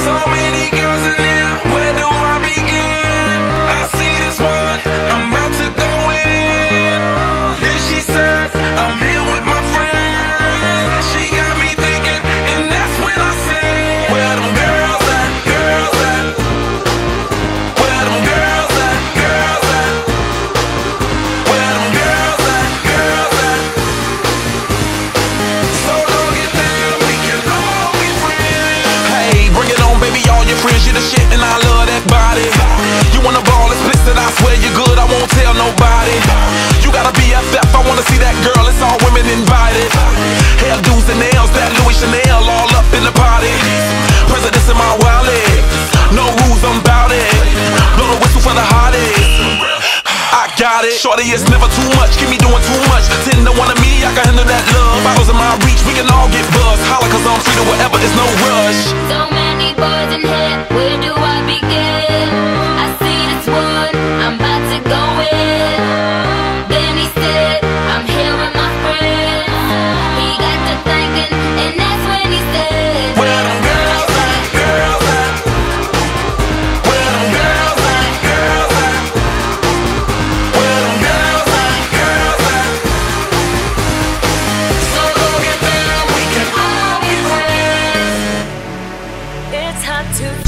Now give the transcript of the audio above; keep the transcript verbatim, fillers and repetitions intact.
So many girls in here, where do I begin? I see this one, I'm about to go in. Then she said, I'm here with my friend. She got me thinking, and that's when I said, where them girls at, girls at? Where them girls at, girls at? Where them girls at, girls at? So don't get down, we can all be friends. Hey, bring it on, baby, all your friends, you the shit, and I love that body. You wanna ball explicit, I swear you're good, I won't tell nobody. You gotta be a F, I wanna see that girl, it's all women invited. Hairdos and nails, that Louis Chanel, all up in the party. Presidents in my wallet, no rules, I'm bout it. Blow the whistle for the hottest, I got it. Shorty, it's never too much, keep me doing too much. Ten to one of me, I can handle that love. Bottles in my reach, we can all get buzzed. Holla, cause I'm free to whatever, it's no rush. So many boys in here, where do I begin? I see this one, I'm about to go in. Then he said, I'm here with my friends. He got to thinking, and that's when he said, Where them girls at, girls at? Where them girls at, girls at? Where them girls at, girls at? So go get down, we can all be friends. It's hard to